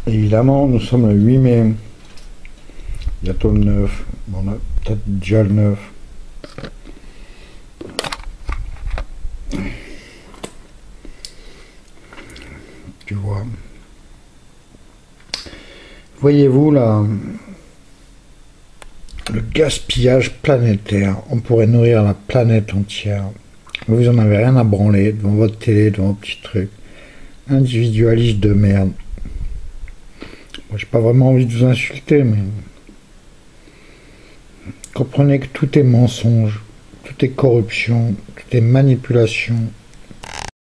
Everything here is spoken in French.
Évidemment, nous sommes le 8 mai, bientôt le 9, on a peut-être déjà le 9. Tu vois. Voyez-vous là, le gaspillage planétaire, on pourrait nourrir la planète entière. Vous en avez rien à branler devant votre télé, devant vos petits trucs. Individualiste de merde. Moi, j'ai pas vraiment envie de vous insulter, mais comprenez que tout est mensonge, tout est corruption, tout est manipulation.